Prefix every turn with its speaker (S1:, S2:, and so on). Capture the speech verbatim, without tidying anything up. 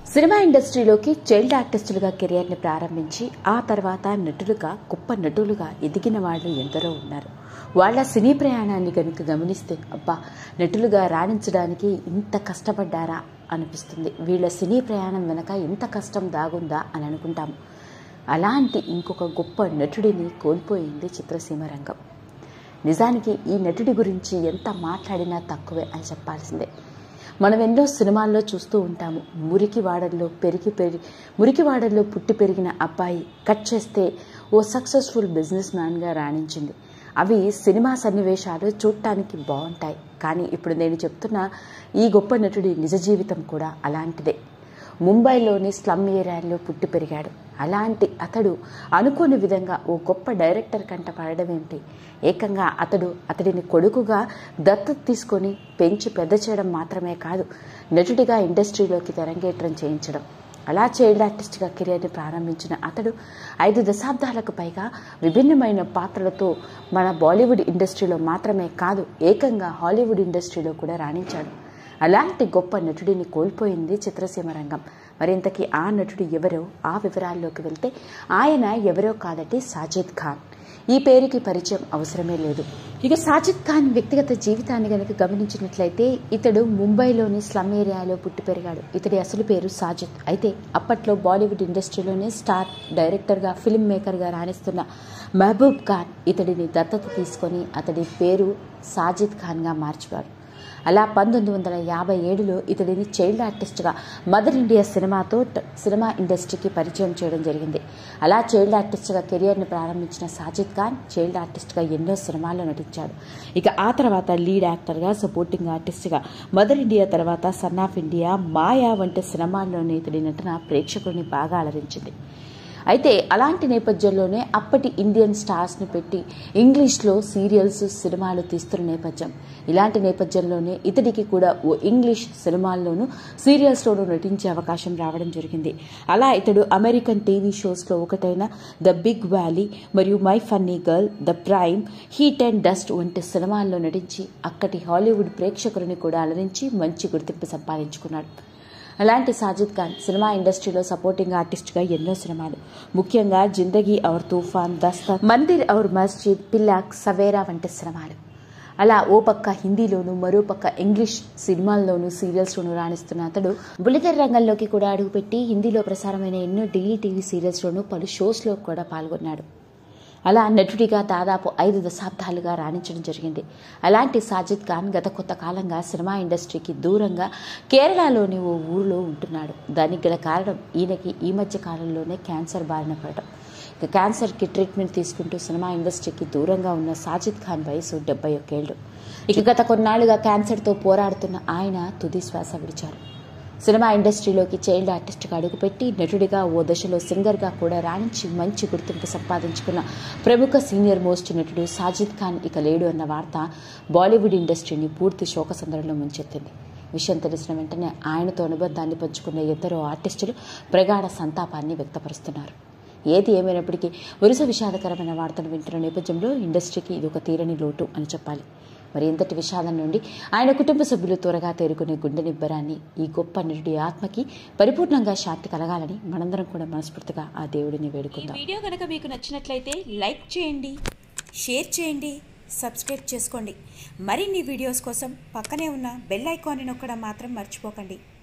S1: Cinema ఇండస్ట్రీలోకి child ఆర్టిస్టులుగా కెరియర్ని ప్రారంభించి ఆ తర్వాత నటులుగా గొప్ప నటులుగా ఎదిగిన వాళ్ళు ఎందరో ఉన్నారు. వాళ్ళ సినీ ప్రయాణాన్ని కనుక గమనిస్తే అబ్బా నటులుగా రాణించడానికి ఇంత కష్టపడ్డారా అనిపిస్తుంది. వీళ్ళ సినీ ప్రయాణం వెనక ఇంత కష్టం దాగుందా అని అనుకుంటాము. అలాంటి ఇంకొక గొప్ప నటుడిని కోల్పోయింది చిత్రసీమ రంగం. నిజానికి ఈ నటుడి గురించి ఎంత మాట్లాడినా తక్కువే అని చెప్పాల్సిందే. మనం ఎన్నో సినిమాల్లో చూస్తూ ఉంటాము. మురికి వాడల్లో పెరిగి పెరిగి మురికి వాడల్లో పుట్టి పెరిగిన అబ్బాయి కట్ చేస్తే ఓ సక్సెస్ఫుల్ బిజినెస్ మ్యాన్గా రాణించింది. అవి సినిమా సన్నివేశాలు చూడటానికి బాగుంటాయి. కానీ ఇప్పుడు నేను చెప్తున్న ఈ గొప్ప నటుడి నిజ జీవితం కూడా అలాంటిదే. ముంబైలోని స్లమ్ ఏరియాలో పుట్టి పెరిగాడు. అలాంటి అతడు అనుకోని విధంగా ఓ గొప్ప డైరెక్టర్ కంట పడడం ఏమిటి, ఏకంగా అతడు అతడిని కొడుకుగా దత్తత తీసుకొని పెంచి పెద్ద చేయడం మాత్రమే కాదు, నటుడిగా ఇండస్ట్రీలోకి తెరంగేట్రం చేయించడం. అలా చైల్డ్ ఆర్టిస్ట్గా కెరియర్ని ప్రారంభించిన అతడు ఐదు దశాబ్దాలకు పైగా విభిన్నమైన పాత్రలతో మన బాలీవుడ్ ఇండస్ట్రీలో మాత్రమే కాదు, ఏకంగా హాలీవుడ్ ఇండస్ట్రీలో కూడా రాణించాడు. అలాంటి గొప్ప నటుడిని కోల్పోయింది చిత్రసీమ రంగం. మరింతకీ ఆ నటుడు ఎవరో ఆ వివరాల్లోకి వెళ్తే ఆయన ఎవరో కాదటి సాజిద్ ఖాన్. ఈ పేరుకి పరిచయం అవసరమే లేదు. ఇక సాజిద్ ఖాన్ వ్యక్తిగత జీవితాన్ని గనుక గమనించినట్లయితే ఇతడు ముంబైలోని స్లమ్ ఏరియాలో పుట్టి పెరిగాడు. ఇతడి అసలు పేరు సాజిద్. అయితే అప్పట్లో బాలీవుడ్ ఇండస్ట్రీలోనే స్టార్ డైరెక్టర్గా ఫిల్మ్ మేకర్గా రాణిస్తున్న మహబూబ్ ఖాన్ ఇతడిని దత్తత తీసుకొని అతడి పేరు సాజిద్ ఖాన్గా మార్చాడు. అలా పంతొమ్మిది వందల యాభై ఏడులో ఇతడిని చైల్డ్ ఆర్టిస్ట్గా మదర్ ఇండియా సినిమాతో సినిమా ఇండస్ట్రీకి పరిచయం చేయడం జరిగింది. అలా చైల్డ్ ఆర్టిస్ట్గా కెరియర్ని ప్రారంభించిన సాజిద్ ఖాన్ చైల్డ్ ఆర్టిస్ట్గా ఎన్నో సినిమాల్లో నటించాడు. ఇక ఆ తర్వాత లీడ్ యాక్టర్గా, సపోర్టింగ్ ఆర్టిస్ట్గా మదర్ ఇండియా తర్వాత సన్ ఆఫ్ ఇండియా, మాయా వంటి సినిమాల్లోనే ఇతడి నటన ప్రేక్షకుల్ని బాగా అలరించింది. అయితే అలాంటి నేపథ్యంలోనే అప్పటి ఇండియన్ స్టార్స్ని పెట్టి ఇంగ్లీష్లో సీరియల్స్, సినిమాలు తీస్తున్న నేపథ్యం. ఇలాంటి నేపథ్యంలోనే ఇతడికి కూడా ఓ ఇంగ్లీష్ సినిమాల్లోనూ సీరియల్స్లోనూ నటించే అవకాశం రావడం జరిగింది. అలా ఇతడు అమెరికన్ టీవీ షోస్లో ఒకటైన ద బిగ్ వ్యాలీ మరియు my funny girl, the prime, heat and dust వంటి సినిమాల్లో నటించి అక్కడి హాలీవుడ్ ప్రేక్షకులని కూడా అలరించి మంచి గుర్తింపు సంపాదించుకున్నాడు. అలాంటి సాజిద్ ఖాన్ సినిమా ఇండస్ట్రీలో సపోర్టింగ్ ఆర్టిస్ట్గా ఎన్నో సినిమాలు, ముఖ్యంగా జిందగీ ఔర్ తూఫాన్, దస్తక్, మందిర్ ఔర్ మస్జిద్, పిల్లాక్, సవేరా వంటి సినిమాలు. అలా ఓ పక్క హిందీలోను మరో పక్క ఇంగ్లీష్ సినిమాల్లోనూ సీరియల్స్లోనూ రాణిస్తున్న అతడు బుల్లితెర రంగంలోకి కూడా అడుగుపెట్టి హిందీలో ప్రసారమైన ఎన్నో డైలీ టీవీ సీరియల్స్లోనూ పలు షోస్లో కూడా పాల్గొన్నాడు. అలా నటుడిగా దాదాపు ఐదు దశాబ్దాలుగా రాణించడం జరిగింది. అలాంటి సాజిద్ ఖాన్ గత కొంత కాలంగా సినిమా ఇండస్ట్రీకి దూరంగా కేరళలోని ఓ ఊరిలో ఉంటున్నాడు. దానికి గల కారణం ఈయనకి ఈ మధ్య కాలంలోనే క్యాన్సర్ బారిన పడటం. ఇక క్యాన్సర్కి ట్రీట్మెంట్ తీసుకుంటూ సినిమా ఇండస్ట్రీకి దూరంగా ఉన్న సాజిద్ ఖాన్ వయసు డెబ్బై ఒక్కేళ్లు. ఇక గత కొన్నాళ్లుగా క్యాన్సర్తో పోరాడుతున్న ఆయన తుది శ్వాస విడిచారు. సినిమా ఇండస్ట్రీలోకి చైల్డ్ ఆర్టిస్ట్గా అడుగుపెట్టి నటుడిగా ఓ దశలో సింగర్గా కూడా రాణించి మంచి గుర్తింపు సంపాదించుకున్న ప్రముఖ సీనియర్ మోస్ట్ నటుడు సాజిద్ ఖాన్ ఇక లేడు అన్న వార్త బాలీవుడ్ ఇండస్ట్రీని పూర్తి శోకసంద్రంలో ముంచెత్తింది. విషయం తెలిసిన వెంటనే ఆయనతో అనుబంధాన్ని పంచుకున్న ఎందరో ఆర్టిస్టులు ప్రగాఢ సంతాపాన్ని వ్యక్తపరుస్తున్నారు. ఏది ఏమైనప్పటికీ వరుస విషాదకరమైన వార్తను వింటున్న నేపథ్యంలో ఇండస్ట్రీకి ఇది ఒక తీరని లోటు అని చెప్పాలి. మరి ఇంతటి విషాదం నుండి ఆయన కుటుంబ సభ్యులు త్వరగా తేరుకునే గుండె నిబ్బరాన్ని, ఈ గొప్ప నటుడి ఆత్మకి పరిపూర్ణంగా శాంతి కలగాలని మనందరం కూడా మనస్ఫూర్తిగా ఆ దేవుడిని వేడుకుందాం.
S2: ఈ వీడియో కనుక మీకు నచ్చినట్లయితే లైక్ చేయండి, షేర్ చేయండి, సబ్స్క్రైబ్ చేసుకోండి. మరిన్ని వీడియోస్ కోసం పక్కనే ఉన్న బెల్ ఐకాన్ని నొక్కడం మాత్రం మర్చిపోకండి.